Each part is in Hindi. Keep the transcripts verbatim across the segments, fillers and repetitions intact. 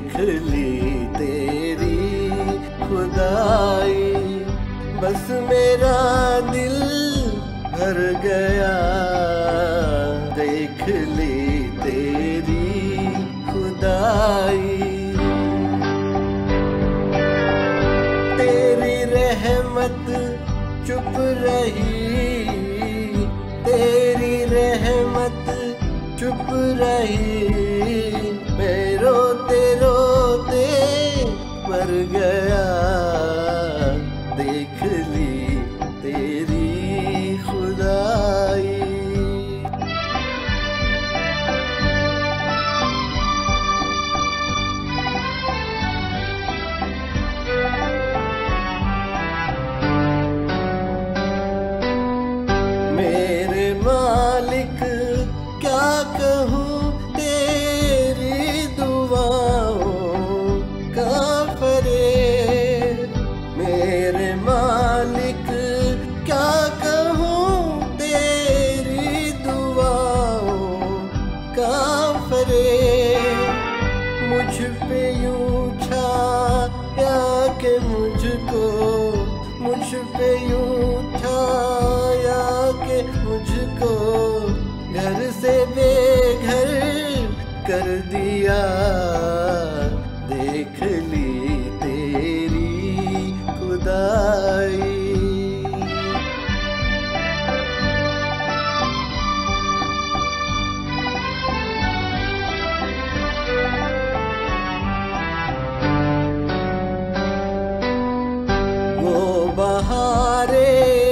देख ली तेरी खुदाई, बस मेरा दिल भर गया। देख ली तेरी खुदाई, तेरी रहमत चुप रही, तेरी रहमत चुप रही। मैं रोते रोते मर गया। देख ली तेरी खुदाई। मेरे मालिक क्या कहूँ तेरी दुआओं का फरेब। मेरे मालिक क्या कहूँ तेरी दुआओं का फरेब। मुझ पे यूं छाया के मुझको, मुझ पे यूं छाया के मुझको घर से बेघर कर दिया। देख ली तेरी खुदाई। वो बहारे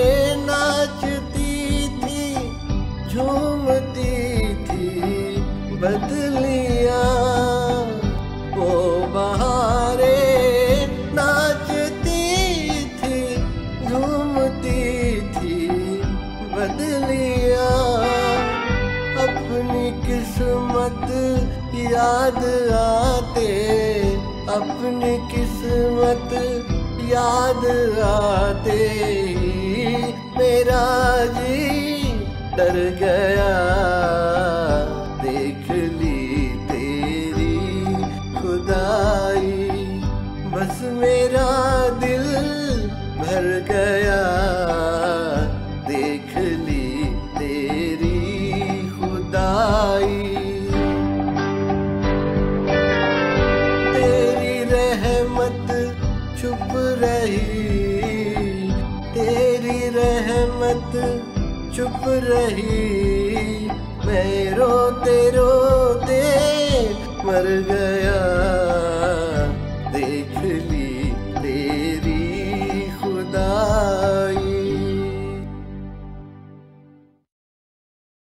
नाचती थी, झूमती थी बदलियां। वो बहारे नाचती थी, झूमती थी बदलियां। अपनी किस्मत याद आते, अपनी किस्मत याद आते ही मेरा जी डर गया। देख ली तेरी खुदाई, बस मेरा दिल भर गया। देख ली तेरी खुदाई। तेरी रहमत चुप रही, तेरी रहमत चुप रही। मैं रोते रोते मर गया। देख ली तेरी खुदाई।